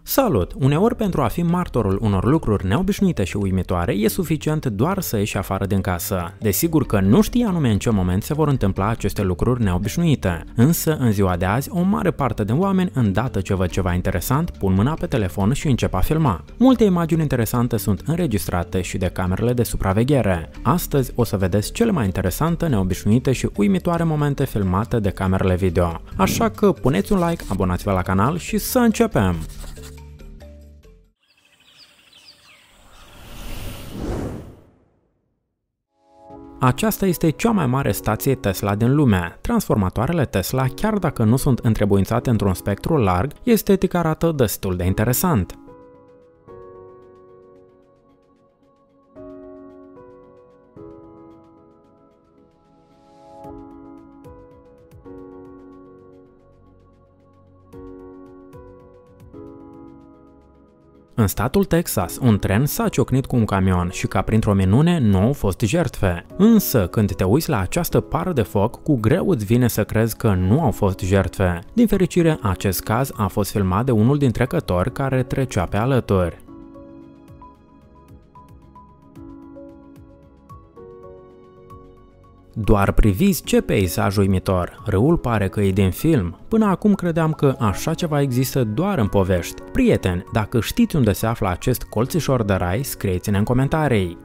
Salut! Uneori pentru a fi martorul unor lucruri neobișnuite și uimitoare e suficient doar să ieși afară din casă. Desigur că nu știi anume în ce moment se vor întâmpla aceste lucruri neobișnuite, însă în ziua de azi o mare parte de oameni îndată ce văd ceva interesant pun mâna pe telefon și încep a filma. Multe imagini interesante sunt înregistrate și de camerele de supraveghere. Astăzi o să vedeți cele mai interesante, neobișnuite și uimitoare momente filmate de camerele video. Așa că puneți un like, abonați-vă la canal și să începem! Aceasta este cea mai mare stație Tesla din lume. Transformatoarele Tesla, chiar dacă nu sunt întrebuințate într-un spectru larg, estetic arată destul de interesant. În statul Texas, un tren s-a ciocnit cu un camion și ca printr-o minune nu au fost jertfe. Însă, când te uiți la această pară de foc, cu greu îți vine să crezi că nu au fost jertfe. Din fericire, acest caz a fost filmat de unul din trecători care trecea pe alături. Doar priviți ce peisaj uimitor! Râul pare că e din film. Până acum credeam că așa ceva există doar în povești. Prieteni, dacă știți unde se află acest colțișor de rai, scrieți-ne în comentarii.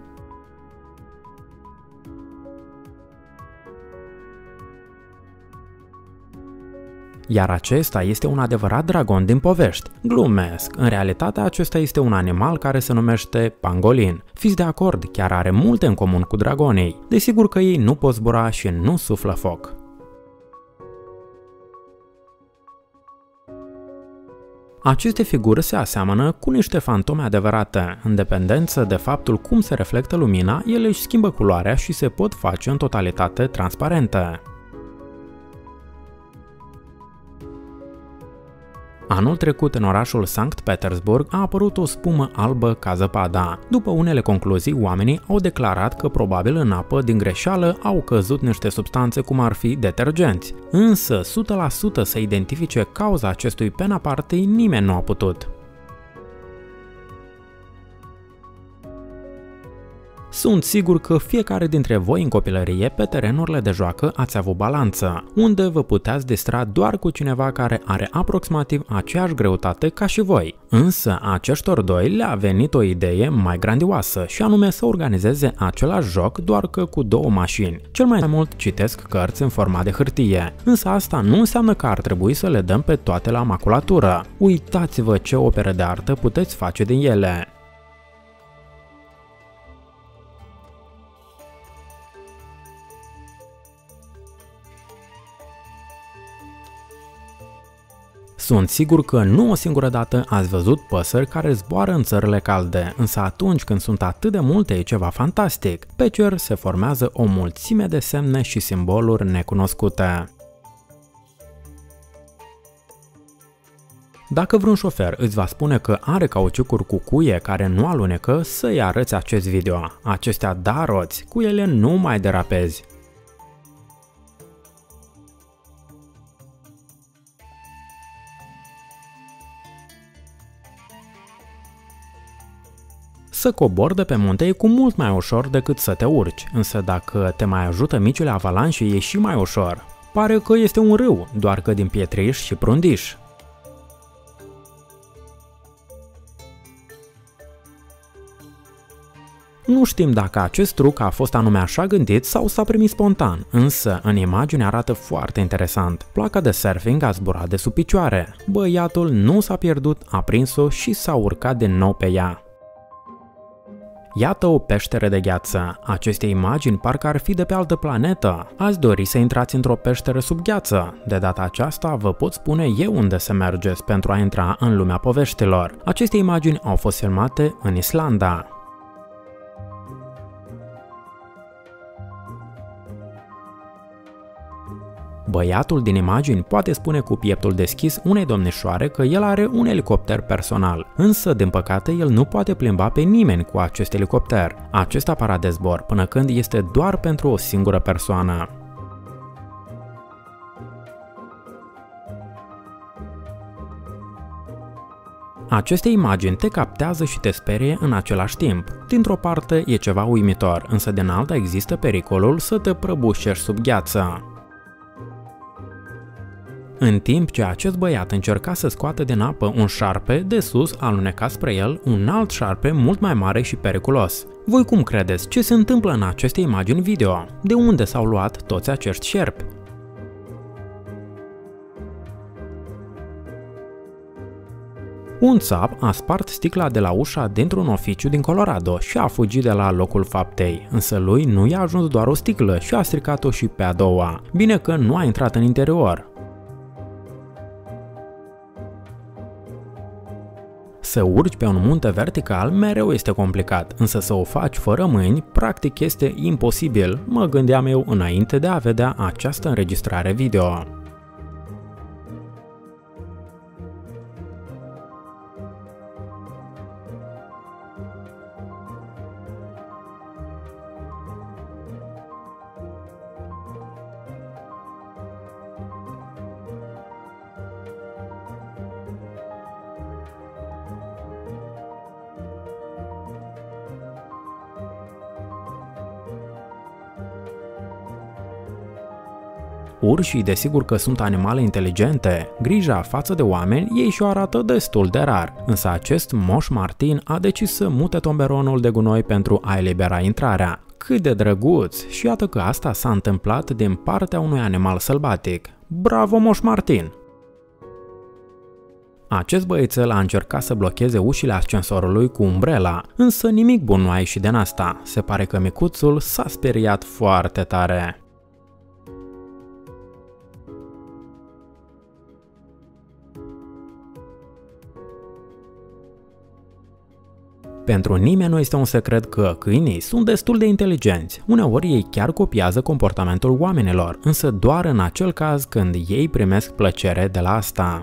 Iar acesta este un adevărat dragon din povești. Glumesc, în realitate acesta este un animal care se numește pangolin. Fiți de acord, chiar are multe în comun cu dragonii. Desigur că ei nu pot zbura și nu suflă foc. Aceste figuri se aseamănă cu niște fantome adevărate. În dependență de faptul cum se reflectă lumina, ele își schimbă culoarea și se pot face în totalitate transparente. Anul trecut, în orașul Sankt Petersburg, a apărut o spumă albă ca zăpada. După unele concluzii, oamenii au declarat că probabil în apă, din greșeală, au căzut niște substanțe cum ar fi detergenți. Însă, 100% să identifice cauza acestui pen apartei nimeni nu a putut. Sunt sigur că fiecare dintre voi în copilărie pe terenurile de joacă ați avut balanță, unde vă puteați distra doar cu cineva care are aproximativ aceeași greutate ca și voi. Însă aceștor doi le-a venit o idee mai grandioasă și anume să organizeze același joc doar că cu două mașini. Cel mai mult citesc cărți în format de hârtie, însă asta nu înseamnă că ar trebui să le dăm pe toate la maculatură. Uitați-vă ce opere de artă puteți face din ele! Sunt sigur că nu o singură dată ați văzut păsări care zboară în țările calde, însă atunci când sunt atât de multe e ceva fantastic. Pe cer se formează o mulțime de semne și simboluri necunoscute. Dacă vreun șofer îți va spune că are cauciucuri cu cuie care nu alunecă, să-i arăți acest video. Acestea da roți, cu ele nu mai derapezi. Să cobori de pe munte e cu mult mai ușor decât să te urci, însă dacă te mai ajută micile avalanșe e și mai ușor. Pare că este un râu, doar că din pietriș și prundiș. Nu știm dacă acest truc a fost anume așa gândit sau s-a primit spontan, însă în imagine arată foarte interesant. Placa de surfing a zburat de sub picioare. Băiatul nu s-a pierdut, a prins-o și s-a urcat din nou pe ea. Iată o peșteră de gheață. Aceste imagini parcă ar fi de pe altă planetă. Ați dori să intrați într-o peșteră sub gheață? De data aceasta vă pot spune eu unde să mergeți pentru a intra în lumea poveștilor. Aceste imagini au fost filmate în Islanda. Băiatul din imagini poate spune cu pieptul deschis unei domnișoare că el are un elicopter personal, însă, din păcate, el nu poate plimba pe nimeni cu acest elicopter. Acest aparat de zbor până când este doar pentru o singură persoană. Aceste imagini te captează și te sperie în același timp. Dintr-o parte e ceva uimitor, însă din alta există pericolul să te prăbușești sub gheață. În timp ce acest băiat încerca să scoată din apă un șarpe, de sus aluneca spre el un alt șarpe mult mai mare și periculos. Voi cum credeți ce se întâmplă în aceste imagini video? De unde s-au luat toți acești șerpi? Un țap a spart sticla de la ușa dintr-un oficiu din Colorado și a fugit de la locul faptei, însă lui nu i-a ajuns doar o sticlă și a stricat-o și pe a doua. Bine că nu a intrat în interior. Să urci pe un munte vertical mereu este complicat, însă să o faci fără mâini, practic este imposibil, mă gândeam eu înainte de a vedea această înregistrare video. Urșii desigur că sunt animale inteligente, grija față de oameni ei și-o arată destul de rar, însă acest moș Martin a decis să mute tomberonul de gunoi pentru a elibera intrarea. Cât de drăguț! Și iată că asta s-a întâmplat din partea unui animal sălbatic. Bravo, moș Martin! Acest băiețel a încercat să blocheze ușile ascensorului cu umbrela, însă nimic bun nu a ieșit din asta. Se pare că micuțul s-a speriat foarte tare. Pentru nimeni nu este un secret că câinii sunt destul de inteligenți. Uneori ei chiar copiază comportamentul oamenilor, însă doar în acel caz când ei primesc plăcere de la asta.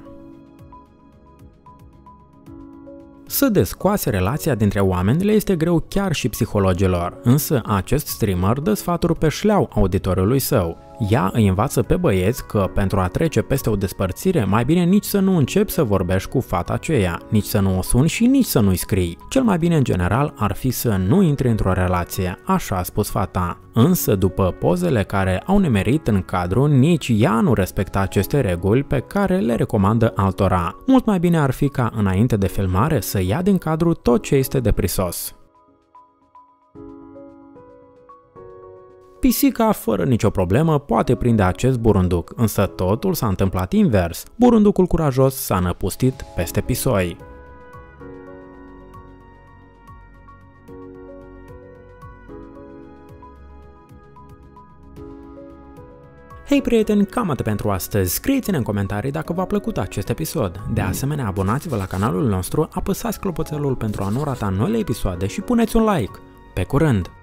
Să descoase relația dintre oameni le este greu chiar și psihologilor, însă acest streamer dă sfaturi pe șleau auditoriului său. Ea îi învață pe băieți că pentru a trece peste o despărțire mai bine nici să nu începi să vorbești cu fata aceea, nici să nu o suni și nici să nu-i scrii. Cel mai bine în general ar fi să nu intri într-o relație, așa a spus fata. Însă după pozele care au nimerit în cadru, nici ea nu respecta aceste reguli pe care le recomandă altora. Mult mai bine ar fi ca înainte de filmare să ia din cadru tot ce este de prisos. Pisica, fără nicio problemă, poate prinde acest burunduc, însă totul s-a întâmplat invers. Burunducul curajos s-a năpustit peste pisoi. Hei prieteni, cam atât pentru astăzi. Scrieți-ne în comentarii dacă v-a plăcut acest episod. De asemenea, abonați-vă la canalul nostru, apăsați clopoțelul pentru a nu rata noile episoade și puneți un like. Pe curând!